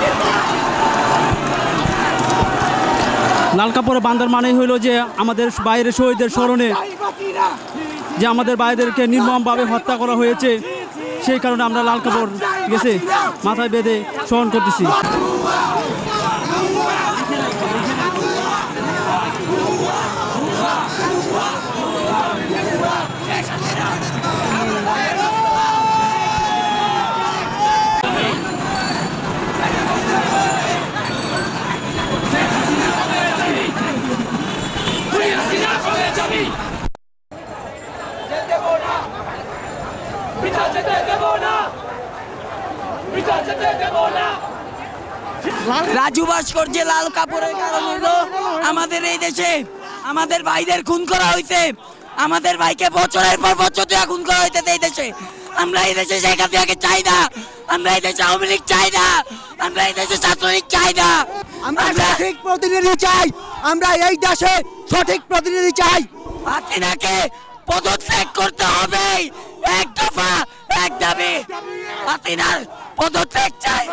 লাল কাপড়ে বান্ধার মানেই হইল যে আমাদের বাইরের শহীদদের স্মরণে যে আমাদের ভাইদেরকে নির্মমভাবে হত্যা করা হয়েছে, সেই কারণে আমরা লাল কাপড় গেছে মাথায় বেঁধে স্মরণ করতেছি। রাজু ভাস্কর্যে লাল কাপড়ের কারণ হলো আমাদের এই দেশে আমাদের ভাইদের খুন করা হয়েছে, আমাদের ভাইকে বছরের পর বছর ধরে খুন করা হয়েছে এই দেশে। আমরা এই দেশে শেখ হাসিনাকে চাই না, আমরা এই দেশে আওয়ামী লীগ চাই না, আমরা এই দেশে ছাত্রলীগ চাই না, আমরা সঠিক প্রতিনিধি চাই, আমরা এই দেশে সঠিক প্রতিনিধি চাই। হাসিনাকে পদত্যাগ করতে হবে, এক দফা এক দাবি, হাসিনার পদত্যাগ চাই।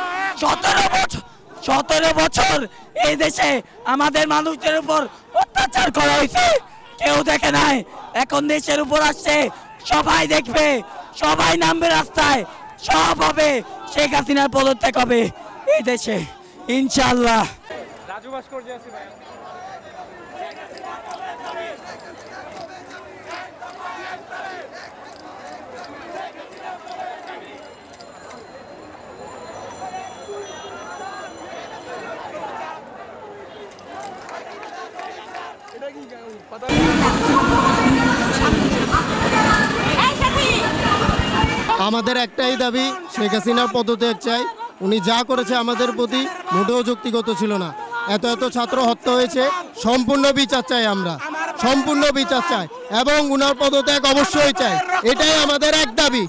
17 বছর এই দেশে আমাদের মানুষদের উপর অত্যাচার করা হয়েছে, কেউ দেখে নাই। এখন দেশের উপর আসছে, সবাই দেখবে, সবাই নামবে রাস্তায়, সব হবে। শেখ হাসিনার পদত্যাগ হবে এই দেশে ইনশাআল্লাহ। রাজু ভাস্কর্য আছে ভাই। আমাদের একটাই দাবি, শেখ হাসিনার পদত্যাগ চাই। উনি যা করেছে আমাদের প্রতি মোটেও যুক্তিগত ছিল না। এত ছাত্র হত্যা হয়েছে, সম্পূর্ণ বিচার চাই, আমরা সম্পূর্ণ বিচার চাই এবং উনার পদত্যাগ অবশ্যই চাই। এটাই আমাদের এক দাবি।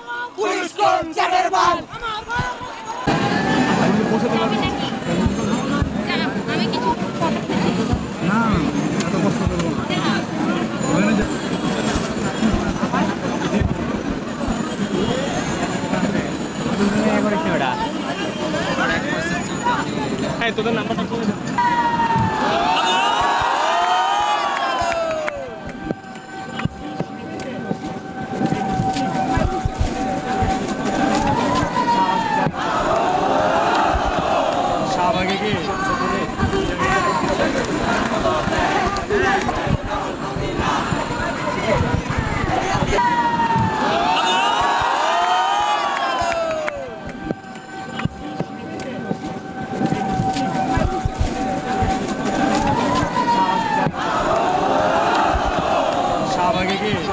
তোদের নাম্বারটা করে দে। শাহবাগে কি শাহবাগে কি